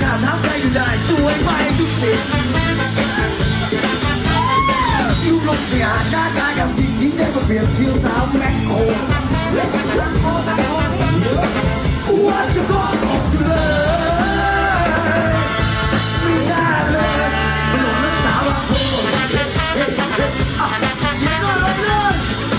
าถามใครอยู่ได้สวยไปทุกสิ่งลูกลงเสียหน้าตากับหญิงยิ่งได้มาเปรียบเทียบสาวแม็กโคว่าจะก็ออกเธอไม่น่าเลยมันหลงรักษาว่าโคเสียงก็ร้องเลย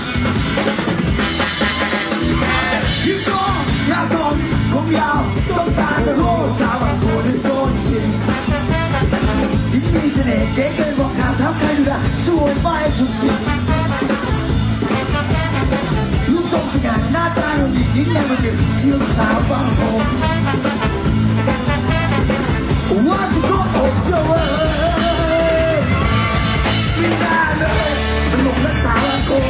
ยิ่งโตยาวตรงผมยาวต้องตาแต่โลสาวโคได้โดนจริงยิ่งมีเสน่ห์เก๋เกินบอกข่าวทับใครดูได้สวยไปสุดสิ่งลูกทรงสง่าหน้าตาเราดียิ่งในวันเดียวเที่ยวสาวบางโพว่าจะก็อดเจ้าไม่น่าเลยมันหลงรักษาละโก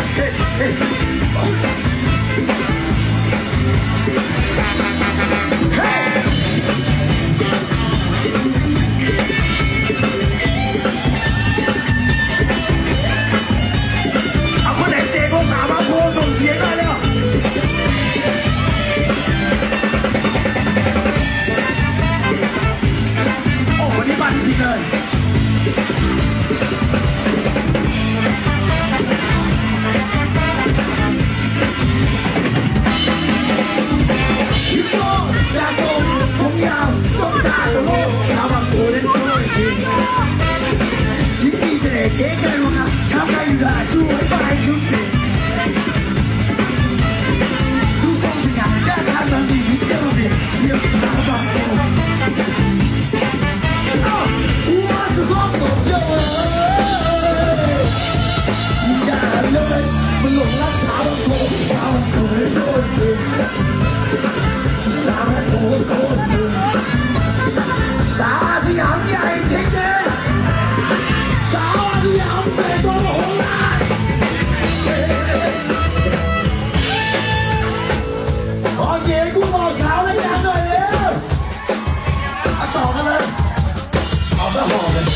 เอาคนไหนเจ๊ก็สาวบางโพส่งเสียงได้แล้วโอ้วันนี้บันจริงเลยฮิปโปยาโกผมยาวต้องตาโลสาวบางโพเล่นด้วยจริงยิ่งมีเสน่ห์เก๋ไก่รู้นะทำได้อยู่ได้สวยไปทุกสิ่งลูกทรงสง่าหน้าตาเราดียิ่งได้มาเปรียบเทียบสาวบางโพว่าจะก็อดเจ้าอย่าเลยมันหลงรักสาวบางโพสาวบางโพได้โดนจริงสาวบางโพโดนจริงสาวสยามใหญ่จริงๆสาวสยามเป็นตัวโหราขอเสียงกูบอกสาวได้ยังหน่อยเร็วต่อกันเลยเอาซะหอมเลย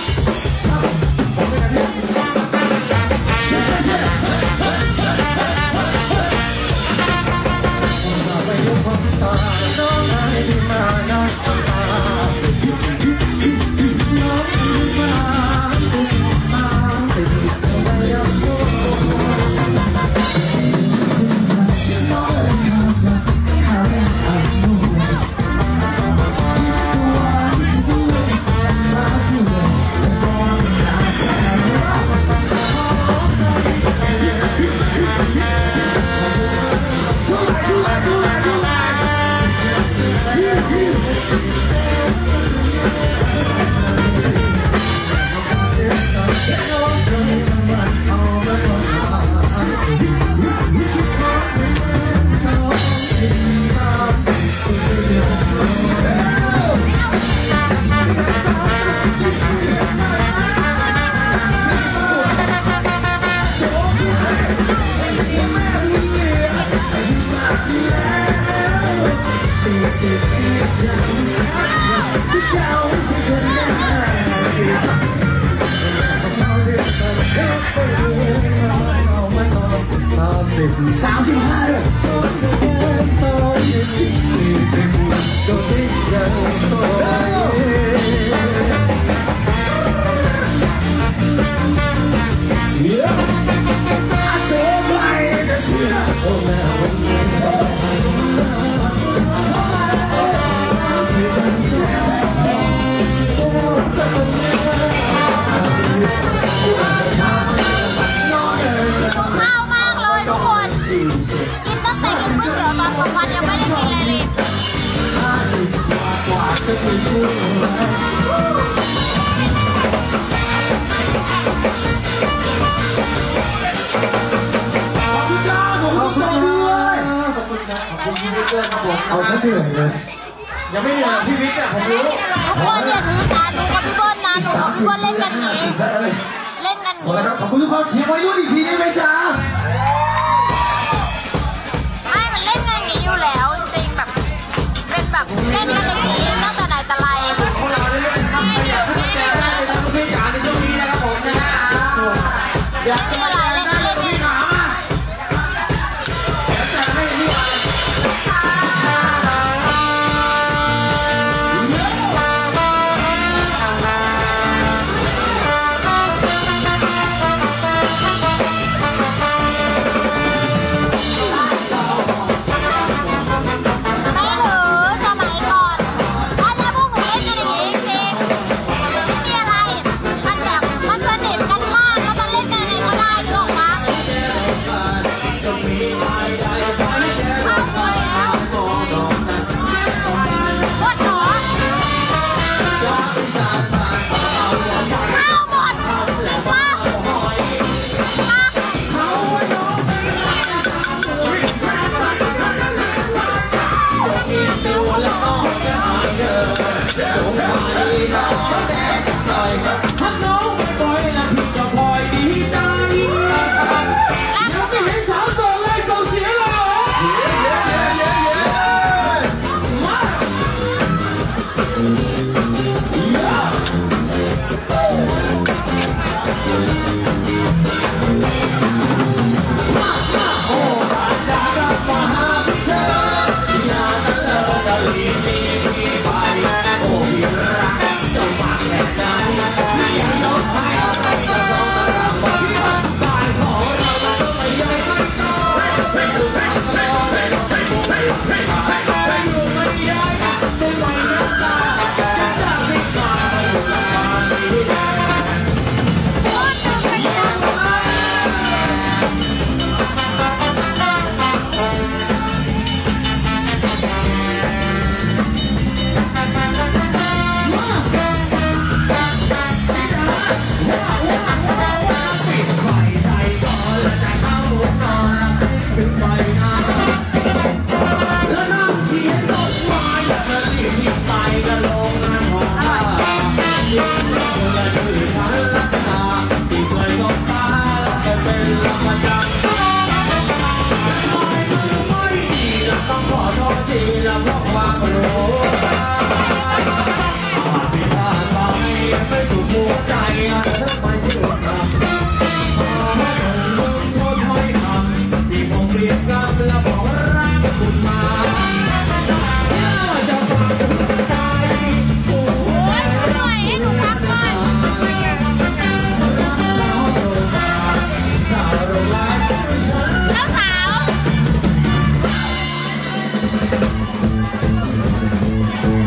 35เลยเอาฉันเหนื่อยเลยยังไม่เหนื่อยพี่วิทย์อะผมรู้ทุกคนอย่าถือสาดูกับพี่เบิ้ลนะหนูกับพี่เบิ้ลเล่นกันนี้เล่นกันนี้ขอบคุณทุกคนเชียร์ไว้รุ่นอีกทีได้ไหมจ๊ะไม่มันเล่นกันอย่างนี้อยู่แล้วจริงแบบเป็นแบบเล่นกันอย่างนี้ตั้งแต่ไหนแต่ไรพวกเราได้เล่นครับอยากให้แจกได้เลยนะทุกท่านในช่วงนี้นะครับผมนะอยากให้อะไรเล่นกันเล่นกันหนาแต่ให้ที่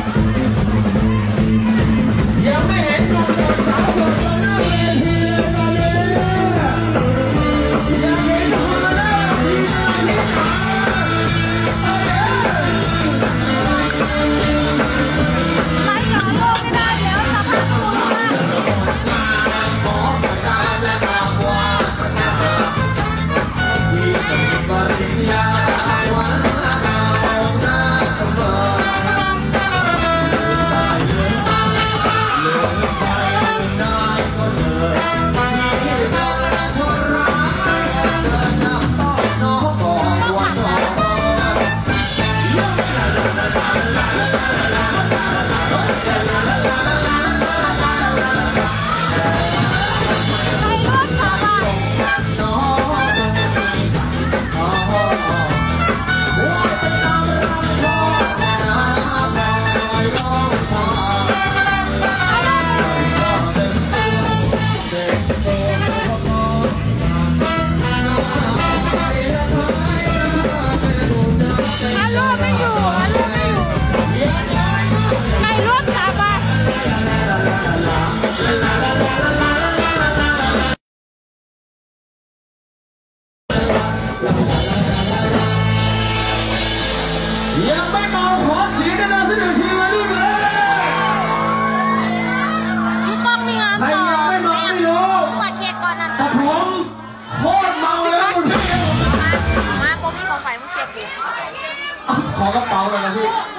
ยังไม่เห็นหนุ่มโสดสาวโสดมาหน้าเวทีเลยตอนนี้อยากเห็นหนุ่มมาหน้าเวทีเลยค่ะไปหยอดโลกไม่ได้เดี๋ยวจะพังตัวขอประกาศและกราบไหว้ที่เป็นปริญญาวันละดาวหน้าเสมอยังไม่เมาขอเสียงกันนะสักหนึ่งทีมาดูเลยพี่ก้องมีงานต่อใครยังไม่เมาไม่รู้วัดเค้กก่อนนั้นแต่ผมโคตรเมาแล้วคุณพี่มาโปรมีของไฟมึงเสียบดิขอกระเป๋าเลยนะพี่